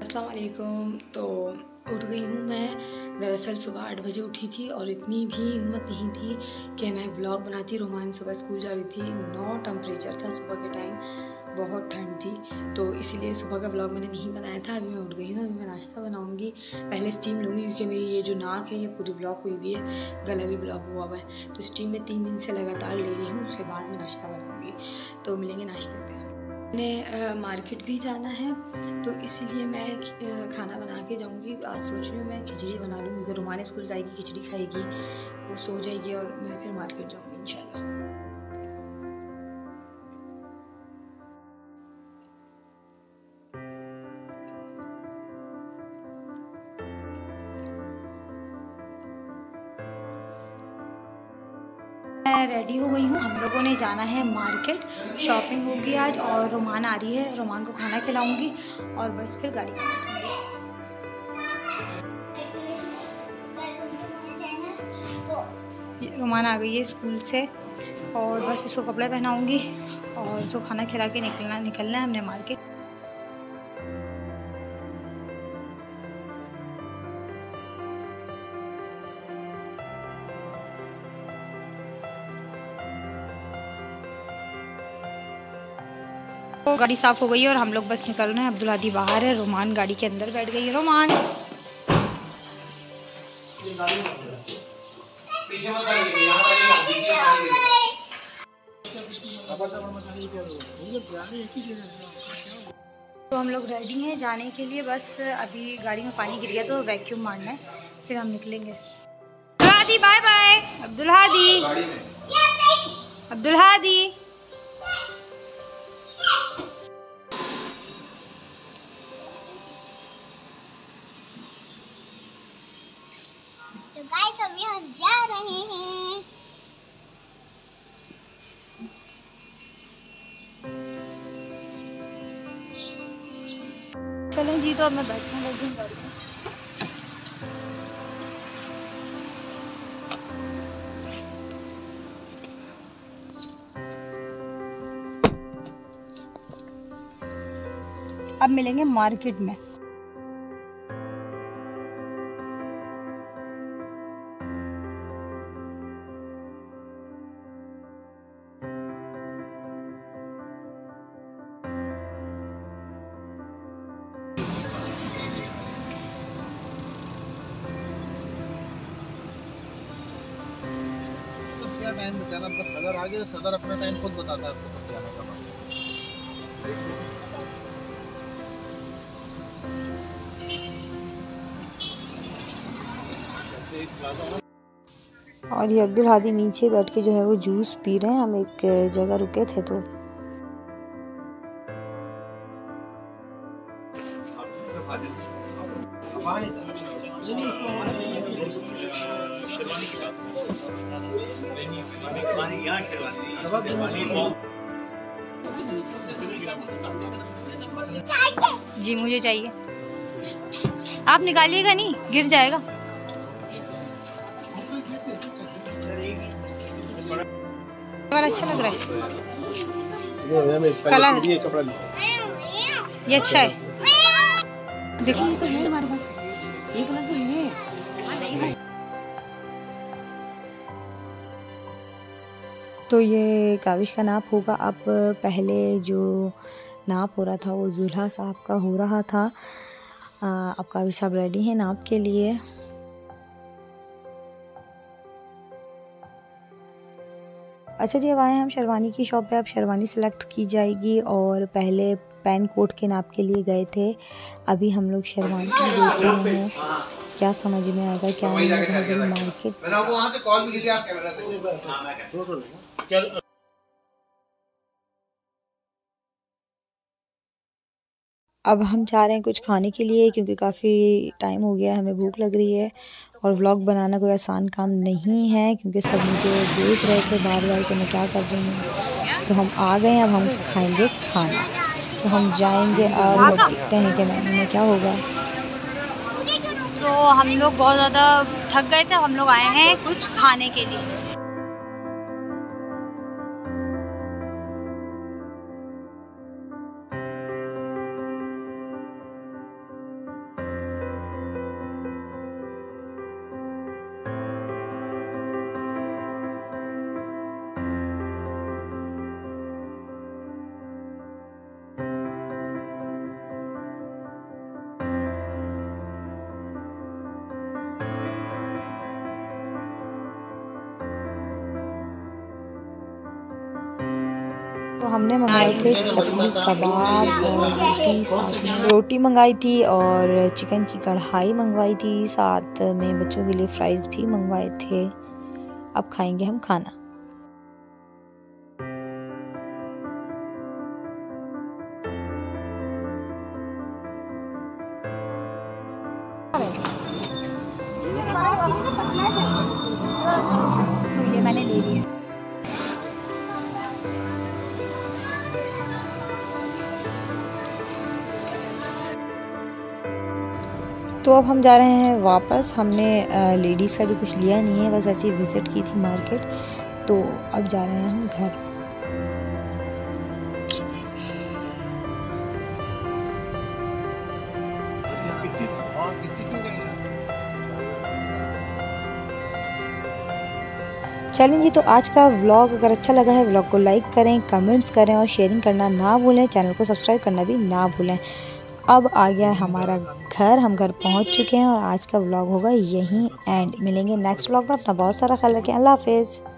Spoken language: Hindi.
अस्सलाम वालेकुम। तो उठ गई हूँ मैं। दरअसल सुबह 8 बजे उठी थी और इतनी भी हिम्मत नहीं थी कि मैं व्लॉग बनाती। रोमान सुबह स्कूल जा रही थी, 9 टेम्परेचर था सुबह के टाइम, बहुत ठंड थी, तो इसीलिए सुबह का व्लॉग मैंने नहीं बनाया था। अभी मैं उठ गई हूँ, अभी मैं नाश्ता बनाऊँगी। पहले स्टीम लूँगी क्योंकि मेरी ये जो नाक है ये पूरी ब्लॉक हुई हुई है, गला भी ब्लॉक हुआ हुआ है, तो स्टीम में 3 दिन से लगातार ले रही हूँ। उसके बाद मैं नाश्ता बनाऊँगी, तो मिलेंगे नाश्ते पे। मैंने मार्केट भी जाना है, तो इसीलिए मैं खाना बना के जाऊंगी। आज सोच रही हूँ मैं खिचड़ी बना लूँगी, अगर रोमानी स्कूल जाएगी खिचड़ी खाएगी, वो सो जाएगी और मैं फिर मार्केट जाऊँगी इंशाल्लाह। मैं रेडी हो गई हूँ, हम लोगों ने जाना है मार्केट, शॉपिंग होगी आज, और रोमान आ रही है, रोमान को खाना खिलाऊंगी और बस फिर गाड़ी में बैठूंगी। रोमान आ गई है स्कूल से और बस इसको कपड़े पहनाऊंगी और इसको खाना खिला के निकलना है हमने मार्केट। तो गाड़ी साफ हो गई है और हम लोग बस निकल रहे हैं। अब्दुल हादी बाहर है, रोमान गाड़ी के अंदर बैठ गई है। रोमान तो हम लोग रेडी हैं जाने के लिए, बस अभी गाड़ी में पानी गिर गया तो वैक्यूम मारना है, फिर हम निकलेंगे। Abdul Hadi bye bye. अब्दुल हादी, अब्दुल हादी। तो गाइस अभी हम जा रहे हैं। चलें जी, तो अब मैं बैठने लगी हूँ गाड़ी में। अब मिलेंगे मार्केट में। क्या टाइम बचाना, बस सदर आ गया, सदर अपना टाइम खुद बताता है आपको कब जाना कब आना। और ये अब्दुल हादी नीचे बैठ के जो है वो जूस पी रहे हैं। हम एक जगह रुके थे तो जी मुझे चाहिए। आप निकालिएगा नहीं, गिर जाएगा। अच्छा लग रहा है कलर, ये अच्छा है। देखो ये तो है हमारे पास, ये कलर तो है। तो ये काविश का नाप होगा। अब पहले जो नाप हो रहा था वो दूल्हा साहब का हो रहा था। अब काविश साहब रेडी हैं नाप के लिए। अच्छा जी, अब आए हैं हम शेरवानी की शॉप पे। अब शेरवानी सेलेक्ट की जाएगी और पहले पैन कोट के नाप के लिए गए थे, अभी हम लोग शेरवानी देख रहे हैं क्या समझ में आएगा क्या नहीं है। मार्केट अब हम चाह रहे हैं कुछ खाने के लिए, क्योंकि काफ़ी टाइम हो गया है, हमें भूख लग रही है और व्लॉग बनाना कोई आसान काम नहीं है, क्योंकि सब मुझे देख रहे थे बार बार कि मैं क्या कर रही हूँ। तो हम आ गए, अब हम खाएंगे खाना। तो हम जाएंगे और देखते हैं कि मेन्यू में क्या होगा। तो हम लोग बहुत ज़्यादा थक गए थे, हम लोग आए हैं कुछ खाने के लिए। हमने मंगाए थे चपली कबाब और रोटी, साथ में रोटी मंगाई थी और चिकन की कढ़ाई मंगवाई थी, साथ में बच्चों के लिए फ्राइज़ भी मंगवाए थे। अब खाएंगे हम खाना। तो ये मैंने ले लिया। तो अब हम जा रहे हैं वापस। हमने लेडीज़ का भी कुछ लिया नहीं है, बस ऐसी विज़िट की थी मार्केट। तो अब जा रहे हैं हम घर। चलें जी, तो आज का व्लॉग अगर अच्छा लगा है, व्लॉग को लाइक करें, कमेंट्स करें और शेयरिंग करना ना भूलें। चैनल को सब्सक्राइब करना भी ना भूलें। अब आ गया हमारा घर, हम घर पहुंच चुके हैं और आज का व्लॉग होगा यहीं एंड। मिलेंगे नेक्स्ट व्लॉग में। अपना बहुत सारा ख्याल रखें। अल्लाह हाफिज़।